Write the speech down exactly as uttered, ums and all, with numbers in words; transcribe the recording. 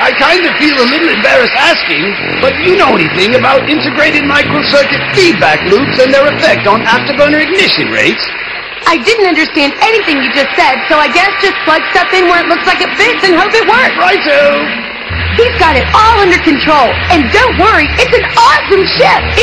I kind of feel a little embarrassed asking, but do you know anything about integrated microcircuit feedback loops and their effect on afterburner ignition rates? I didn't understand anything you just said, so I guess just plug stuff in where it looks like it fits and hope it works. Righto! He's got it all under control, and don't worry, it's an awesome ship!